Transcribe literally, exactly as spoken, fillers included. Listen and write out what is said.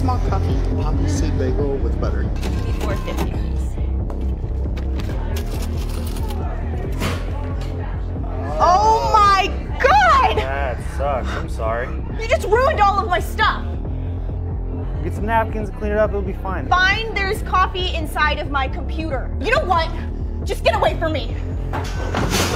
small coffee. Poppy seed bagel with butter. four fifty, please. Oh my God! That sucks. I'm sorry. You just ruined all of my stuff. Get some napkins, clean it up, it'll be fine. Fine, there's coffee inside of my computer. You know what? Just get away from me.